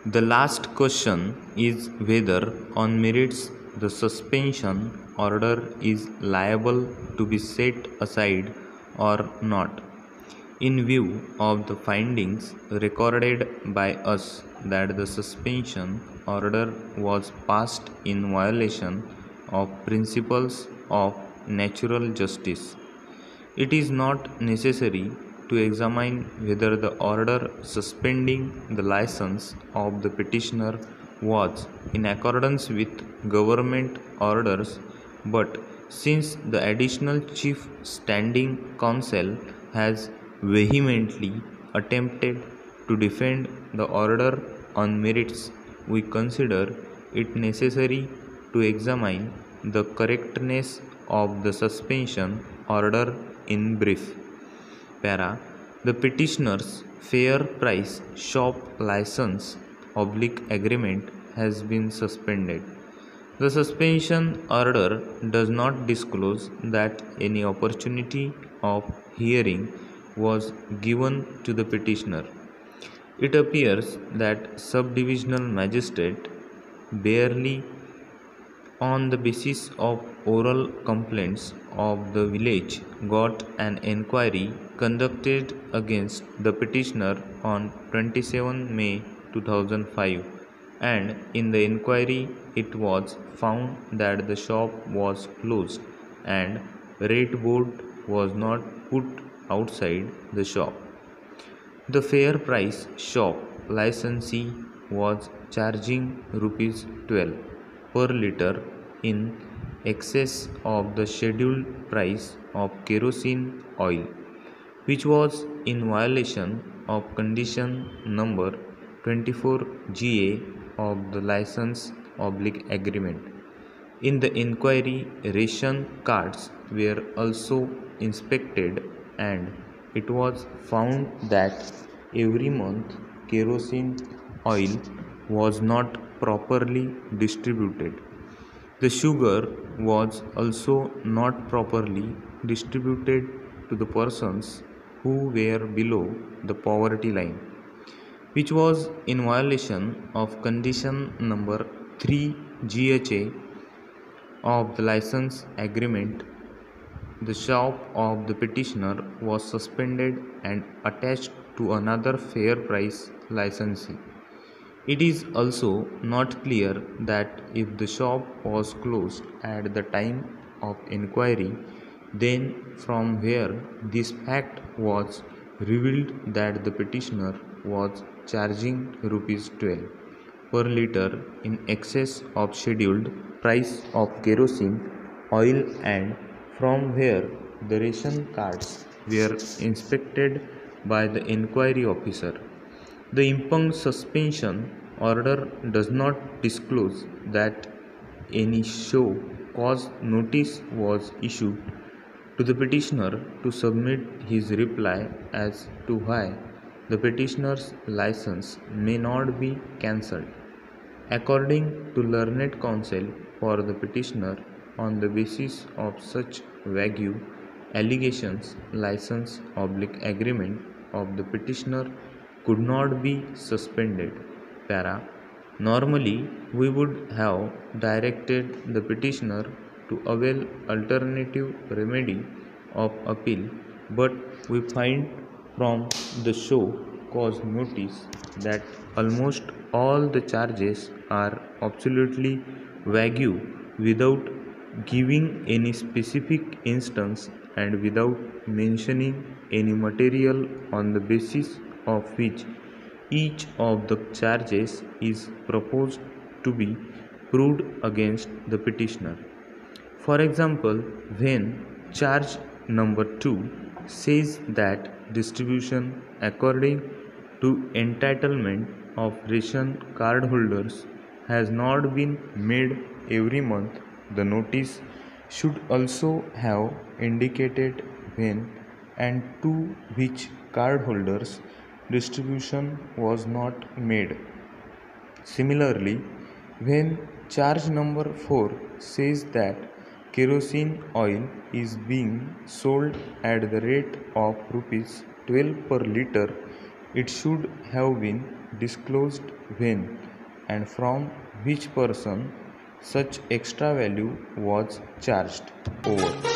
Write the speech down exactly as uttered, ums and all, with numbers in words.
The last question is whether, on merits, the suspension order is liable to be set aside or not. In view of the findings recorded by us that the suspension order was passed in violation of principles of natural justice, it is not necessary to examine whether the order suspending the license of the petitioner was in accordance with government orders, but since the additional chief standing counsel has vehemently attempted to defend the order on merits, we consider it necessary to examine the correctness of the suspension order in brief. Para. The petitioner's fair price shop license oblique agreement has been suspended. The suspension order does not disclose that any opportunity of hearing was given to the petitioner. It appears that subdivisional magistrate barely on the basis of oral complaints of the village got an enquiry conducted against the petitioner on twenty-seventh May two thousand five, and in the inquiry it was found that the shop was closed and rate board was not put outside the shop. The fair price shop licensee was charging rupees twelve per litre in excess of the scheduled price of kerosene oil, which was in violation of condition number twenty-four G A of the license oblique agreement. In the inquiry, ration cards were also inspected, and it was found that every month kerosene oil was not properly distributed. The sugar was also not properly distributed to the persons who were below the poverty line, which was in violation of condition number three G H A of the license agreement. The shop of the petitioner was suspended and attached to another fair price licensee. It is also not clear that if the shop was closed at the time of inquiry, then from where this fact was revealed that the petitioner was charging rupees twelve per litre in excess of scheduled price of kerosene oil, and from where the ration cards were inspected by the inquiry officer. The impugned suspension order does not disclose that any show cause notice was issued to the petitioner to submit his reply as to why the petitioner's license may not be cancelled. According to learned counsel for the petitioner, on the basis of such vague allegations, license oblique agreement of the petitioner could not be suspended. Para. Normally, we would have directed the petitioner to avail alternative remedy of appeal, but we find from the show cause notice that almost all the charges are absolutely vague without giving any specific instance and without mentioning any material on the basis of which each of the charges is proposed to be proved against the petitioner. For example, when charge number two says that distribution according to entitlement of ration cardholders has not been made every month, the notice should also have indicated when and to which cardholders distribution was not made. Similarly, when charge number four says that kerosene oil is being sold at the rate of rupees twelve per litre It should have been disclosed when and from which person such extra value was charged. Over.